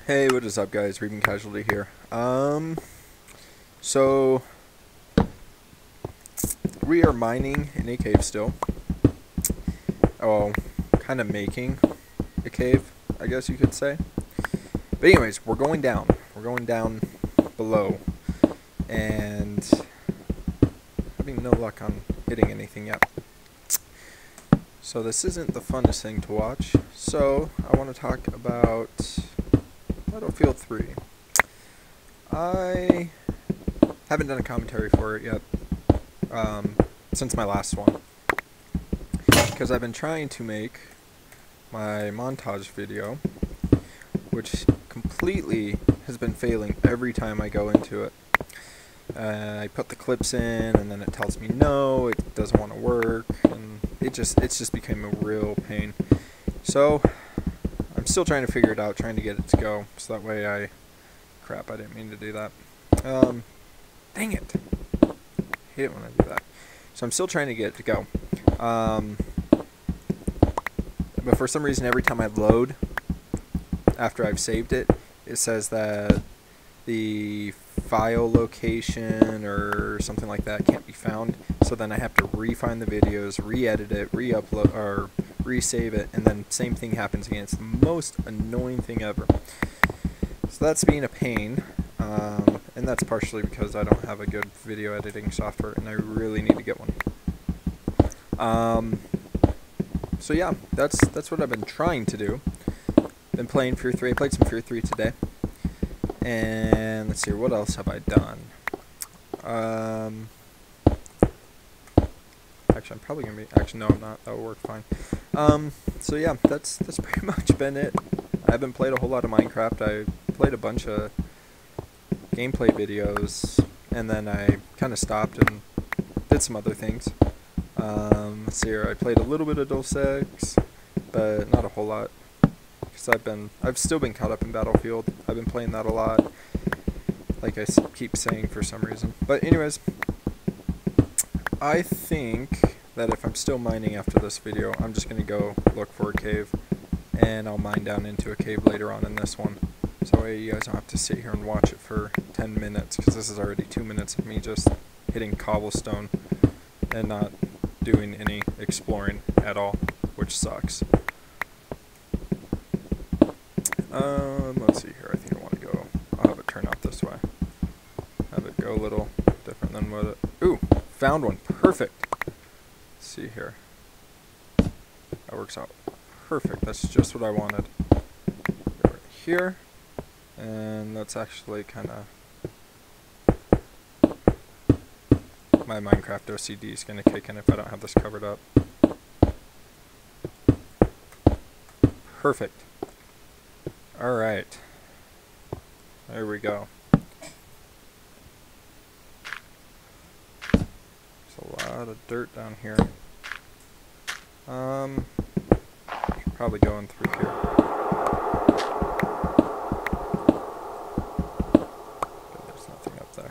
Hey, what is up, guys? Reaping Casualty here. So we are mining in a cave still. Oh, kind of making a cave, I guess you could say. But anyways, we're going down. We're going down below, and having no luck on hitting anything yet. So this isn't the funnest thing to watch. So I want to talk about Battlefield 3. I haven't done a commentary for it yet since my last one, because I've been trying to make my montage video, which completely has been failing every time I go into it. I put the clips in, and then it tells me no, it doesn't want to work, and it's just became a real pain. So I'm still trying to figure it out, trying to get it to go, so that way crap, I didn't mean to do that. Dang it. I hate it when I do that. So I'm still trying to get it to go. But for some reason, every time I load, after I've saved it, it says that the file location or something like that can't be found. So then I have to re-find the videos, re-edit it, re-upload, or resave it, and then same thing happens again. It's the most annoying thing ever. So that's being a pain, and that's partially because I don't have a good video editing software, and I really need to get one. So yeah, that's what I've been trying to do. Been playing Fear 3. I played some Fear 3 today. And let's see, what else have I done? Actually, I'm probably gonna be. Actually, no, I'm not. That will work fine. So yeah, that's pretty much been it. I haven't played a whole lot of Minecraft. I played a bunch of gameplay videos, and then I kind of stopped and did some other things. Let's see here. I played a little bit of Dulce Ex, but not a whole lot. Because I've still been caught up in Battlefield. I've been playing that a lot, like I keep saying for some reason. But anyways, I think that if I'm still mining after this video, I'm just going to go look for a cave, and I'll mine down into a cave later on in this one. So that way you guys don't have to sit here and watch it for 10 minutes, because this is already 2 minutes of me just hitting cobblestone and not doing any exploring at all, which sucks. Let's see here. I think I want to go. I'll have it turn out this way. Have it go a little different than what it. Ooh, found one. Perfect. Let's see here. That works out perfect. That's just what I wanted. Go right here, and that's actually kind of. My Minecraft OCD is going to kick in if I don't have this covered up. Perfect. Alright. There we go. There's a lot of dirt down here. Should probably go in through here. Okay, there's nothing up there.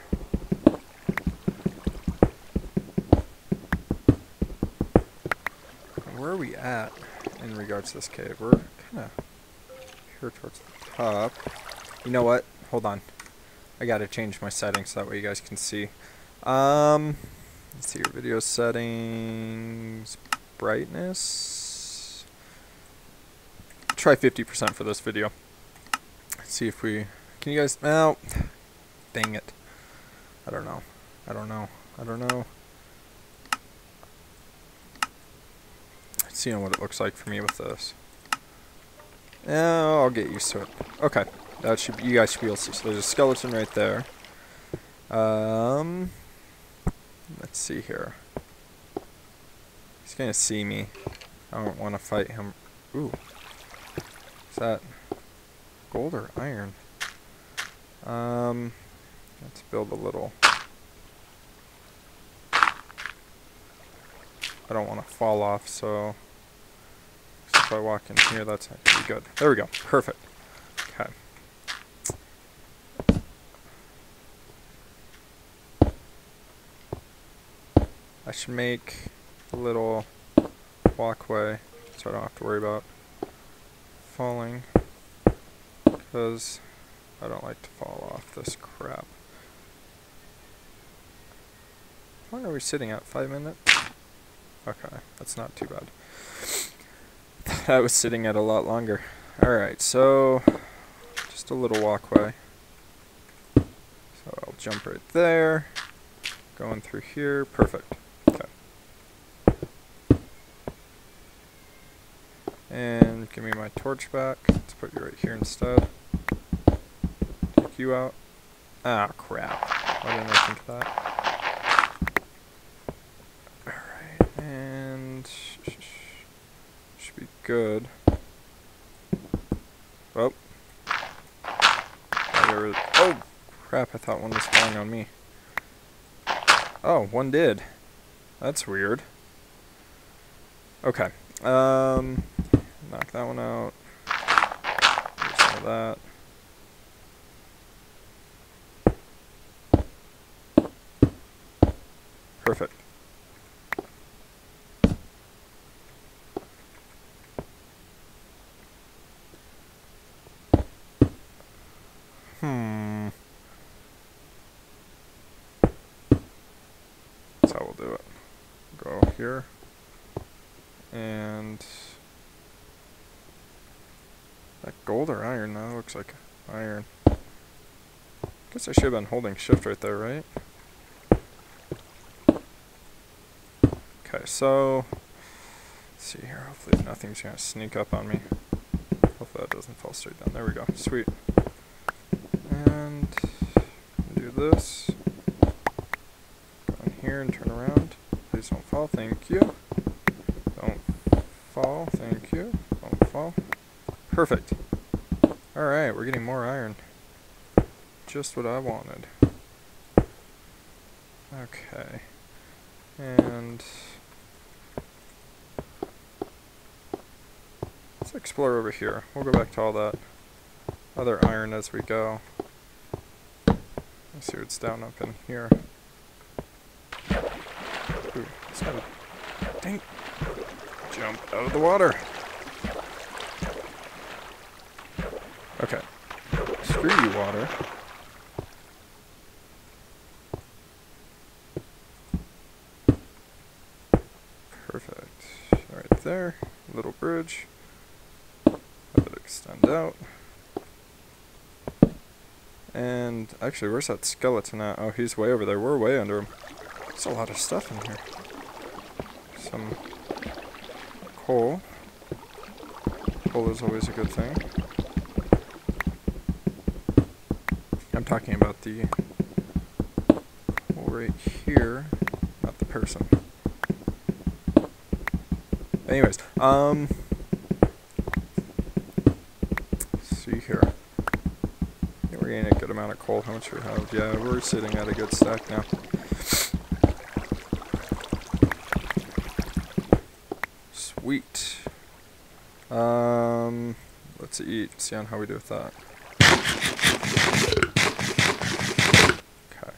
Where are we at in regards to this cave? We're kind of here towards the top. You know what? Hold on. I gotta change my settings so that way you guys can see. Let's see your video settings. Brightness. Try 50% for this video. See if we... Can you guys... Oh, dang it. I don't know. Seeing what it looks like for me with this. Oh, I'll get used to it. Okay, that should you guys should be able to see. So there's a skeleton right there. Let's see here. He's gonna see me. I don't want to fight him. Ooh, is that gold or iron? Let's build a little. I don't want to fall off, so. If I walk in here, that's actually good. There we go. Perfect. Okay. I should make a little walkway so I don't have to worry about falling. because I don't like to fall off this crap. How long are we sitting at? 5 minutes? Okay, that's not too bad. I was sitting at a lot longer. Alright, so just a little walkway. So I'll jump right there. Going through here. Perfect. Okay. And give me my torch back. Let's put you right here instead. Take you out. Ah, crap. Why didn't I think of that? Alright, and should be good. Oh. Oh, crap, I thought one was falling on me. Oh, one did. That's weird. Okay. Knock that one out. Get some of that. Perfect. That's how we'll do it. Go here. And that gold or iron? That looks like iron. Guess I should have been holding shift right there, right? Okay, so let's see here. Hopefully nothing's gonna sneak up on me. Hopefully that doesn't fall straight down. There we go. Sweet. And do this. Go in here and turn around. Please don't fall. Thank you. Don't fall. Thank you. Don't fall. Perfect. Alright, we're getting more iron. Just what I wanted. Okay. And let's explore over here. We'll go back to all that other iron as we go. Let's see what's down up in here. Ooh, it's got a dang jump out of the water. Okay. Screw you, water. Perfect. Right there. Little bridge. Let it extend out. And actually, where's that skeleton at? Oh, he's way over there. We're way under him. There's a lot of stuff in here. Some coal. Coal is always a good thing. I'm talking about the coal right here, not the person. Anyways, let's see here. Yeah, we're getting a good amount of coal. How much do we have? Yeah, we're sitting at a good stack now. Sweet. Let's eat. See on how we do with that. Okay.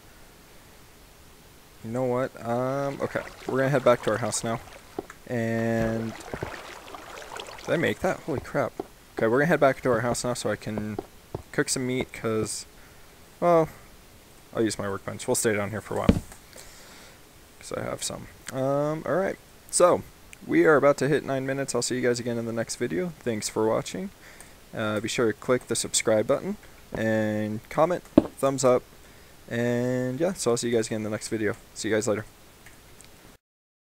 You know what? Okay. We're gonna head back to our house now. And did I make that? Holy crap. Okay, we're gonna head back to our house now so I can cook some meat, because, well, I'll use my workbench. We'll stay down here for a while, because I have some. Alright. So, we are about to hit 9 minutes. I'll see you guys again in the next video. Thanks for watching. Be sure to click the subscribe button, and comment, thumbs up, and yeah, so I'll see you guys again in the next video. See you guys later.